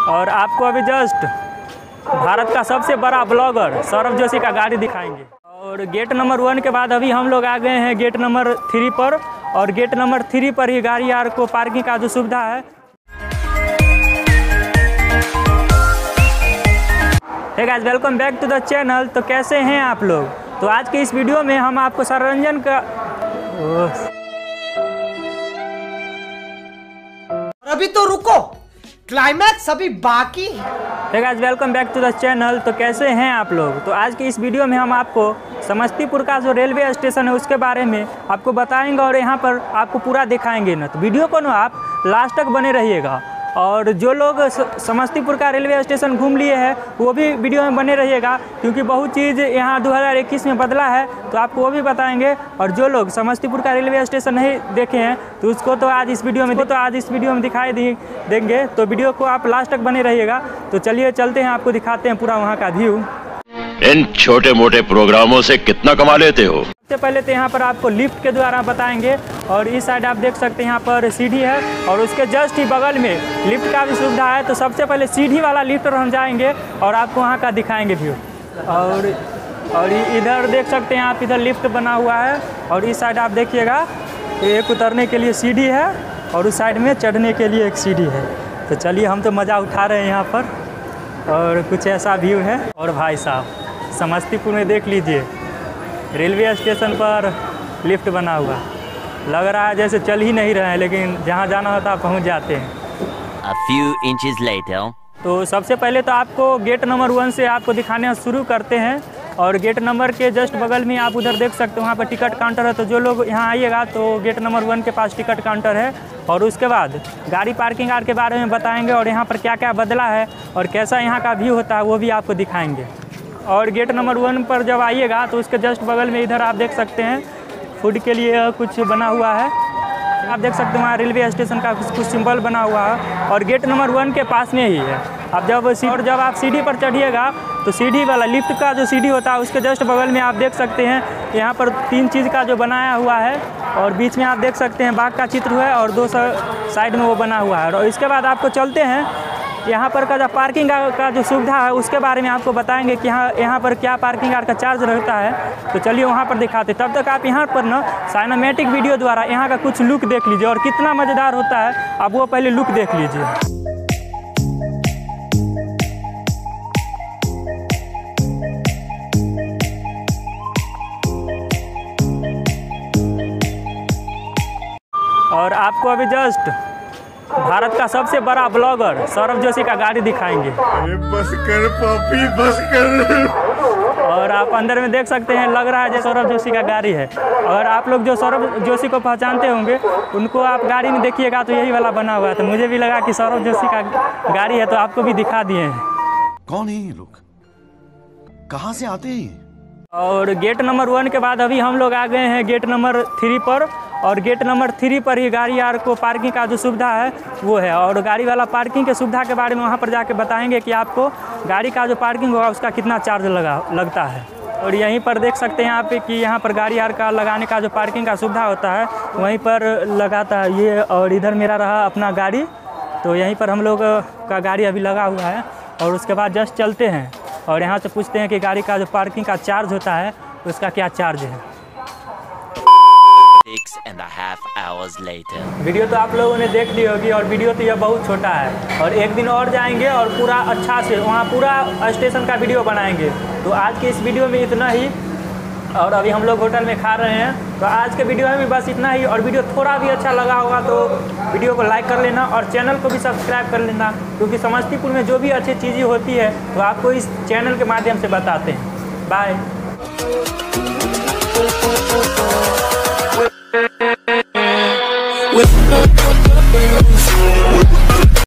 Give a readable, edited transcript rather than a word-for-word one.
और आपको अभी जस्ट भारत का सबसे बड़ा ब्लॉगर सौरभ जोशी का गाड़ी दिखाएंगे। और गेट नंबर 1 के बाद अभी हम लोग आ गए हैं गेट नंबर 3 पर। और गेट नंबर 3 पर ही गाड़ी यार को पार्किंग का जो सुविधा है। Hey guys, welcome back to the channel. तो कैसे हैं आप लोग? तो आज के इस वीडियो में हम आपको मनोरंजन का अभी तो रुको, क्लाइमैक्स अभी बाकी है। Hey guys, welcome back to the channel. तो कैसे हैं आप लोग? तो आज की इस वीडियो में हम आपको समस्तीपुर का जो रेलवे स्टेशन है उसके बारे में आपको बताएंगे और यहाँ पर आपको पूरा दिखाएंगे ना। तो वीडियो को ना आप लास्ट तक बने रहिएगा। और जो लोग समस्तीपुर का रेलवे स्टेशन घूम लिए हैं वो भी वीडियो में बने रहिएगा, क्योंकि बहुत चीज़ यहाँ 2021 में बदला है तो आपको वो भी बताएंगे। और जो लोग समस्तीपुर का रेलवे स्टेशन नहीं देखे हैं तो उसको तो आज इस वीडियो में दिखाई देंगे। तो वीडियो को आप लास्ट तक बने रहिएगा। तो चलिए चलते हैं, आपको दिखाते हैं पूरा वहाँ का व्यू। इन छोटे मोटे प्रोग्रामों से कितना कमा लेते हो? सबसे पहले तो यहाँ पर आपको लिफ्ट के द्वारा बताएंगे। और इस साइड आप देख सकते हैं यहाँ पर सीढ़ी है और उसके जस्ट ही बगल में लिफ्ट का भी सुविधा है। तो सबसे पहले सीढ़ी वाला लिफ्ट पर हम जाएंगे और आपको वहाँ का दिखाएंगे व्यू। और इधर देख सकते हैं आप, इधर लिफ्ट बना हुआ है। और इस साइड आप देखिएगा, एक उतरने के लिए सीढ़ी है और उस साइड में चढ़ने के लिए एक सीढ़ी है। तो चलिए, हम तो मज़ा उठा रहे हैं यहाँ पर। और कुछ ऐसा व्यू है। और भाई साहब, समस्तीपुर में देख लीजिए, रेलवे स्टेशन पर लिफ्ट बना हुआ, लग रहा है जैसे चल ही नहीं रहे हैं, लेकिन जहाँ जाना होता है पहुँच जाते हैं। A few inches later. तो सबसे पहले तो आपको गेट नंबर 1 से आपको दिखाने शुरू करते हैं। और गेट नंबर के जस्ट बगल में आप उधर देख सकते हो, वहाँ पर टिकट काउंटर है। तो जो लोग यहाँ आइएगा तो गेट नंबर 1 के पास टिकट काउंटर है। और उसके बाद गाड़ी पार्किंग के बारे में बताएंगे और यहाँ पर क्या क्या बदला है और कैसा यहाँ का व्यू होता है वो भी आपको दिखाएंगे। और गेट नंबर 1 पर जब आइएगा तो उसके जस्ट बगल में इधर आप देख सकते हैं फूड के लिए कुछ बना हुआ है। आप देख सकते हैं वहाँ रेलवे स्टेशन का कुछ सिंबल बना हुआ है और गेट नंबर 1 के पास में ही है। अब जब आप सीढ़ी पर चढ़िएगा तो सीढ़ी वाला लिफ्ट का जो सीढ़ी होता है उसके जस्ट बगल में आप देख सकते हैं यहाँ पर 3 चीज़ का जो बनाया हुआ है। और बीच में आप देख सकते हैं बाघ का चित्र है और 2 साइड में वो बना हुआ है। और इसके बाद आपको चलते हैं यहाँ पर का जो पार्किंग का जो सुविधा है उसके बारे में आपको बताएंगे कि यहाँ पर क्या पार्किंग का चार्ज रहता है। तो चलिए वहाँ पर दिखाते। तब तक आप यहाँ पर ना सिनेमैटिक वीडियो द्वारा यहाँ का कुछ लुक देख लीजिए और कितना मज़ेदार होता है। आप वो पहले लुक देख लीजिए। और आपको अभी जस्ट भारत का सबसे बड़ा ब्लॉगर सौरभ जोशी का गाड़ी दिखाएंगे। बस कर पापी, बस कर। और आप अंदर में देख सकते हैं, लग रहा है जैसे सौरभ जोशी का गाड़ी है। और आप लोग जो सौरभ जोशी को पहचानते होंगे उनको आप गाड़ी में देखिएगा तो यही वाला बना हुआ है। तो मुझे भी लगा कि सौरभ जोशी का गाड़ी है तो आपको भी दिखा दिए हैं। कौन है ये लोग, कहाँ से आते हैं? और गेट नंबर 1 के बाद अभी हम लोग आ गए हैं गेट नंबर 3 पर। और गेट नंबर 3 पर ही गाड़ी यार को पार्किंग का जो सुविधा है वो है। और गाड़ी वाला पार्किंग के सुविधा के बारे में वहाँ पर जाके बताएंगे कि आपको गाड़ी का जो पार्किंग होगा उसका कितना चार्ज लगता है। और यहीं पर देख सकते हैं आप कि यहाँ पर गाड़ी यार का लगाने का जो पार्किंग का सुविधा होता है वहीं पर लगाता है ये। और इधर मेरा रहा अपना गाड़ी, तो यहीं पर हम लोग का गाड़ी अभी लगा हुआ है। और उसके बाद जस्ट चलते हैं और यहाँ से पूछते हैं कि गाड़ी का जो पार्किंग का चार्ज होता है उसका क्या चार्ज है। 6.5 hours later. वीडियो तो आप लोगों ने देख ली होगी और वीडियो तो यह बहुत छोटा है। और एक दिन और जाएंगे और पूरा अच्छा से वहाँ पूरा स्टेशन का वीडियो बनाएंगे। तो आज के इस वीडियो में इतना ही। और अभी हम लोग होटल में खा रहे हैं। तो आज के वीडियो में भी बस इतना ही। और वीडियो थोड़ा भी अच्छा लगा होगा तो वीडियो को लाइक कर लेना और चैनल को भी सब्सक्राइब कर लेना, क्योंकि समस्तीपुर में जो भी अच्छी चीज़ें होती है तो आपको इस चैनल के माध्यम से बताते हैं। बाय।